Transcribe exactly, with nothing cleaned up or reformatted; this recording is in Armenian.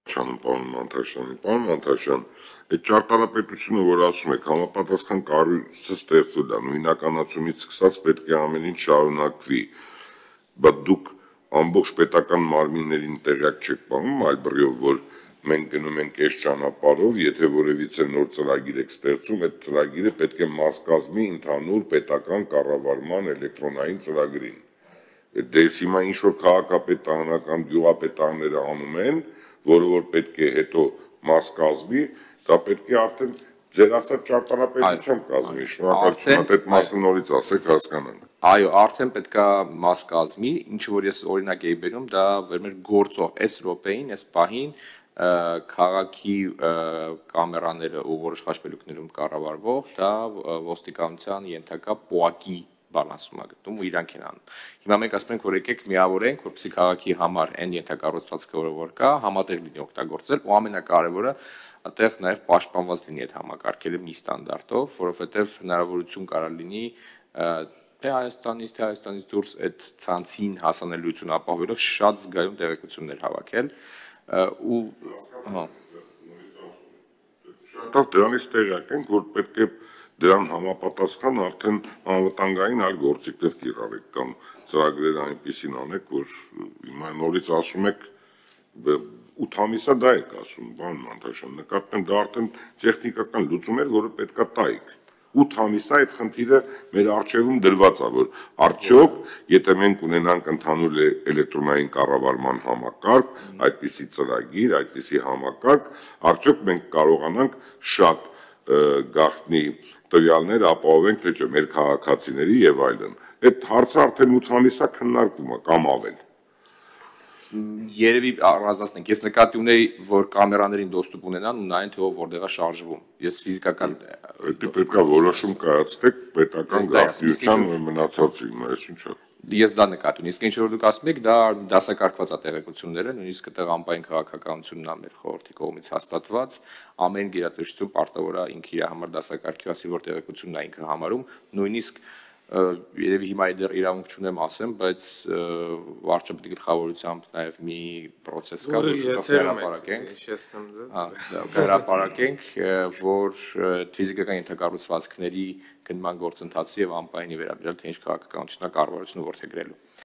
Չանում պարոն Մանթաշյանը, պարոն Մանթաշյան, այդ ճարտարապետությունը, որ ասում եք, համապատասխան կառույցը ստեղծվել է, նույնականացումից սկսած պետք է ամեն ինչ շարունակվի, բայց դուք ամբողջ պետական մարմիններին տեղյակ չեք պահում այլ բռիով, որ մենք գնում ենք այս ճանապարհով, եթե որևիցե նոր ծրագիր եք ստեղծում, այդ ծրագիրը պետք է մաս կազմի ընդհանուր պետական կառավարման էլեկտրոնային ծրագրին։ Դες հիմա ինչ որ քաղաքապետարանական գյուղապետարանները անում են, որը որ պետք է հետո մաս կազմի, դա պետք է արդեն ձեր ասած ճարտարապետությամբ կազմի։ Շնորհակալություն, այդ մասը նորից ասեք, հասկանանք։ Այո, արդեն պետք է մաս կազմի, ինչը որ ես օրինակ էի բերում, դա մեր գործող այս րոպեին, այս պահին քաղաքի կամերաները ու որոշ խաչմերուկներում կառավարվող, դա ոստիկանության ենթակա պոակի բան ասում է գտնում ու իրանք են անում։ Հիմա մենք ասում ենք, որ եկեք միավորենք, որպեսզի քաղաքի համար այն ենթակառուցվածքը, որ կա, համատեղ լինի օգտագործել, ու ամենակարևորը այդտեղ նաև պաշտպանված լինի այդ համակարգերը մի ստանդարտով, որովհետև հնարավորություն կարա լինի թե Հայաստանից, թե Հայաստանից դուրս այդ ցանցին հասանելիություն ապահովելով շատ զգայուն տեղեկություններ հավաքել ու Շատ դրանից տեղյակ ենք, որ պետք է դրան համապատասխան արդեն անվտանգային այլ գործիքներ կիրառեք կամ ծրագրերը այնպեսին անեք, որ հիմա նորից ասում եք ութ ամիսա դա եք ասում, պարոն Մանթաշյան, նկատեմ դա արդեն տեխնիկական լուծում էր, որը պետքա տայիք։ ութ ամիսա այդ խնդիրը մեր առջևում դրված է, որ արդյոք, եթե մենք ունենանք ընդհանուր էլեկտրոնային կառավարման համակարգ, այդպիսի ծրագիր, այդպիսի համակարգ, արդյոք մենք կարողանանք շատ գաղտնի տվյալներ ապահովենք թե չէ մեր քաղաքացիների եւ այլն։ Այդ հարցը արդեն ութ ամիսա քննարկվում է կամ ավել։ Երևի առանձնացնենք, ես նկատի ունեի, որ կամերաներին դոստուպ ունենան ու նայեն թե ով որտեղ է շարժվում։ Ես ֆիզիկական Դա պետք է որոշում կայացնեք պետական գաղտնիության մնացածի, այս ինչա։ Ես դա նկատի ունեի, իսկ ինչ որ դուք ասում եք, դա դասակարգված է տեղեկությունները, նույնիսկ այդտեղ անպայն քաղաքականությունն է մեր խորհրդի կողմից հաստատված, ամեն գերատեսչություն պարտավոր է ինքը իր համար դասակարգի ասի, որ տեղեկությունն է ինքը համարում, նույնիսկ երևի հիմա դեռ իրավունք չունեմ ասեմ, բայց վարչապետի գլխավորությամբ նաև մի process կա, որ շուտով հրապարակենք, որ ֆիզիկական ենթակառուցվածքների գնման գործընթացի եւ անպայանի վերաբերյալ թե ինչ քաղաքականություն է կառավարությունը որդեգրելու։